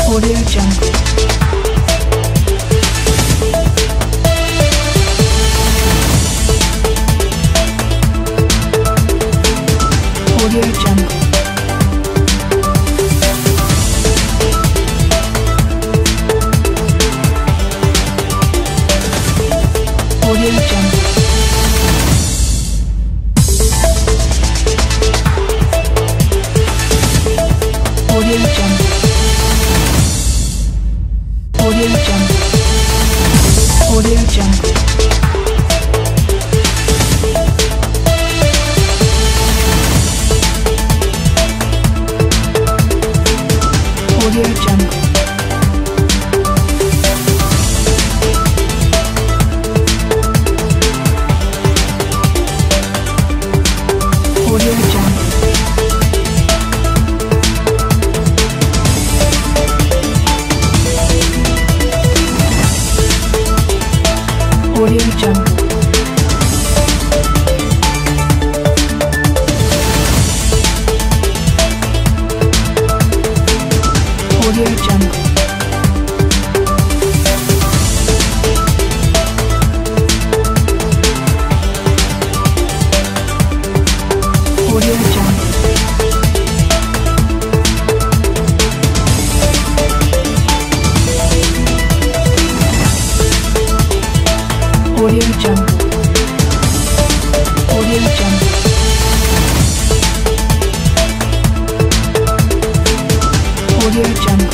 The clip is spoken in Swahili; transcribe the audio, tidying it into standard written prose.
Audio Jungle. Audio Jungle. Audio Jungle. Audio Jungle. Audio Jungle. Audio Jungle. Audio Jungle. Audio Jungle. Audio Jungle. Audio Jungle. Audio Jungle. Audio Jungle. Audio Jungle. Audio Jungle.